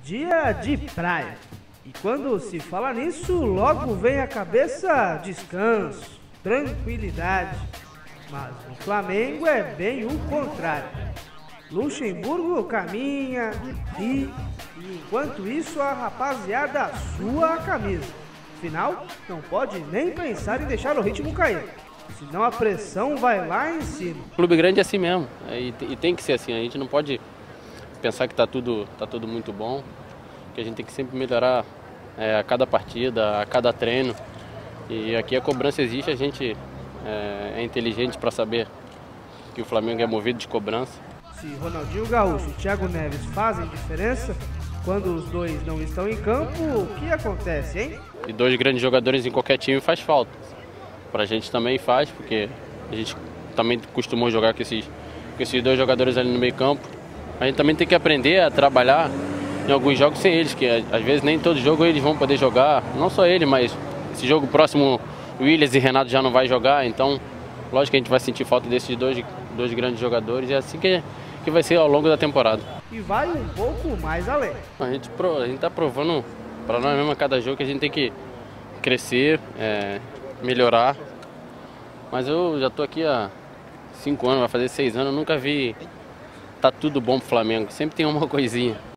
dia de praia. E quando se fala nisso, logo vem à cabeça descanso, tranquilidade. Mas o Flamengo é bem o contrário. Luxemburgo caminha, ri, e enquanto isso a rapaziada sua a camisa. Afinal, não pode nem pensar em deixar o ritmo cair, senão a pressão vai lá em cima. Clube grande é assim mesmo, e tem que ser assim. A gente não pode pensar que tá tudo muito bom, que a gente tem que sempre melhorar a cada partida, a cada treino. E aqui a cobrança existe, a gente é inteligente para saber que o Flamengo é movido de cobrança. Se Ronaldinho Gaúcho e Thiago Neves fazem diferença, quando os dois não estão em campo, o que acontece, hein? E dois grandes jogadores em qualquer time faz falta. Pra gente também faz, porque a gente também costumou jogar com esses dois jogadores ali no meio campo. A gente também tem que aprender a trabalhar em alguns jogos sem eles, que às vezes nem todo jogo eles vão poder jogar. Não só ele, mas esse jogo próximo, Williams e Renato já não vai jogar, então lógico que a gente vai sentir falta desses dois grandes jogadores, e é assim que vai ser ao longo da temporada. E vai um pouco mais além. A gente está provando para nós mesmo a cada jogo que a gente tem que crescer, melhorar. Mas eu já estou aqui há 5 anos, vai fazer 6 anos, eu nunca vi tá tudo bom pro Flamengo. Sempre tem uma coisinha.